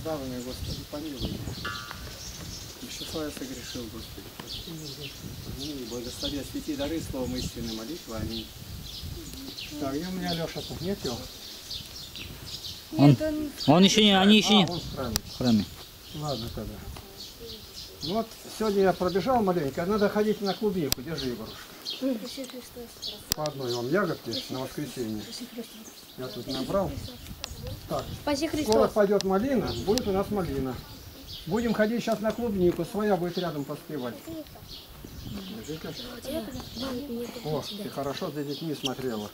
осуждаемый, Господи, помилуй. Вещества я согрешил, Господи. И благослови, освети дары словом истины, молитва. Аминь. Так, где у меня Леша тут? Нет его? Он еще не, они еще не он в храме. Ладно тогда. Ну вот, сегодня я пробежал маленько, надо ходить на клубнику. Держи, Егорушка. По одной вам ягодке на воскресенье. Я тут набрал. Так, скоро пойдет малина, будет у нас малина. Будем ходить сейчас на клубнику, своя будет рядом поспевать. Держите. О, ты хорошо за детьми смотрела.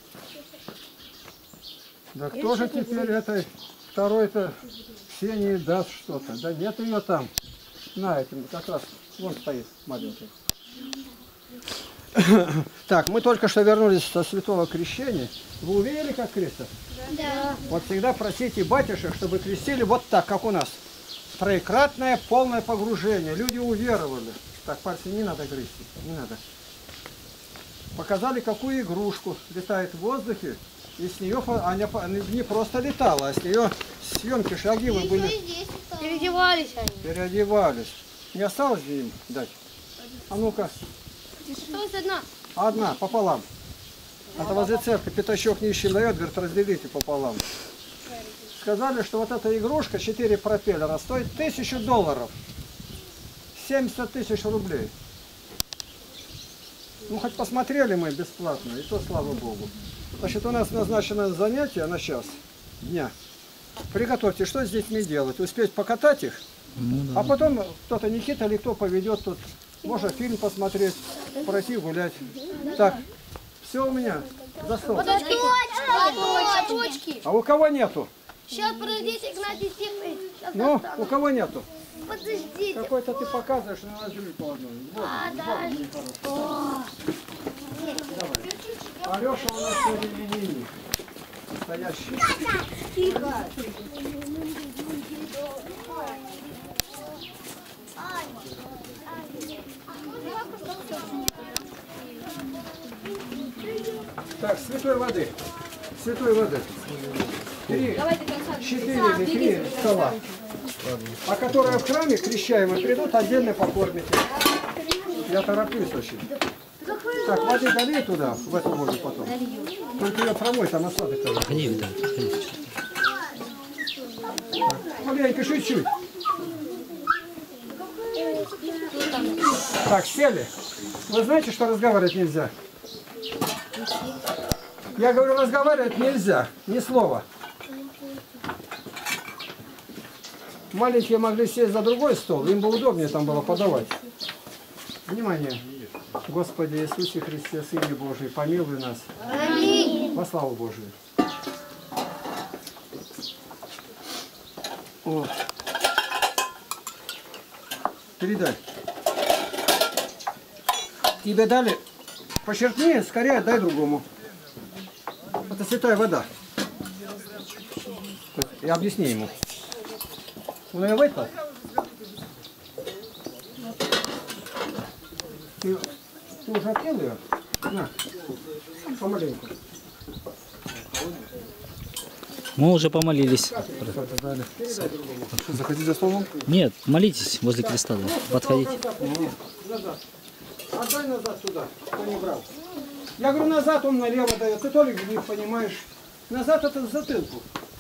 Да кто же теперь этой второй-то Ксении даст что-то? Да нет ее там. На этим как раз вон стоит маленький. Так, мы только что вернулись со святого крещения. Вы увидели, как крестят? Да. Вот всегда просите батюшек, чтобы крестили вот так, как у нас. Троекратное полное погружение. Люди уверовали. Так, пальцы не надо грызть, не надо. Показали, какую игрушку летает в воздухе. И с нее, она не просто летала, а с нее съемки, шаги вы были. Переодевались они. Переодевались. Не осталось где им дать? А ну-ка. Осталась одна. Одна, пополам. Это возле церкви пятачок нищий дает, говорит, разделите пополам. Сказали, что вот эта игрушка, 4 пропеллера, стоит $1000. 70 000 рублей. Ну, хоть посмотрели мы бесплатно, и то слава Богу. Значит, у нас назначено занятие на час дня. Приготовьте, что с детьми делать? Успеть покатать их, а потом кто-то, Никита или кто поведет тут. Можно фильм посмотреть, пройти гулять. Так, все у меня за стол. Точки. А у кого нету? Сейчас, подождите, Игнатий Степанович. Ну, у кого нету? Подождите. Какой-то ты показываешь, но наложили по одной. Вот, давай. Алеша у нас сегодня именинник. Настоящий. Тихо. Так, святой воды. Святой воды. 3, 4 или 3 стола. А которые в храме крещаемые придут, отдельно покормите. Я тороплюсь очень. Так, воды долей туда, в эту воду потом. Только ее промой, там осадок тоже. Маленько, чуть-чуть. Так, сели. Вы знаете, что разговаривать нельзя? Я говорю, разговаривать нельзя, ни слова. Маленькие могли сесть за другой стол, им бы удобнее там было подавать. Внимание! Господи Иисусе Христе, Сыне Божий, помилуй нас. Аминь. Во славу Божию. О. Передай. Тебе дали, почерпни, скорее дай другому. Это святая вода. И объясни ему. Он ее выпил? Ты уже отпил ее? На, помаленьку. Мы уже помолились. Заходи за столом. Нет, молитесь возле креста. Да. Подходите. Назад. Отдай назад сюда, кто не брал. Я говорю, назад он налево дает. Ты только не понимаешь. Назад это с затылку.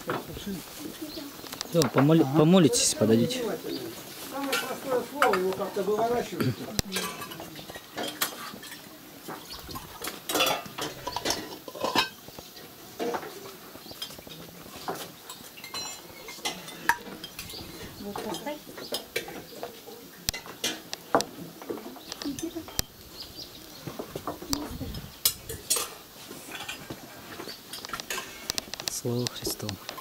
Все, помолитесь, подойдите. Самое простое слово, его как-то выворачивается. Слава Христу.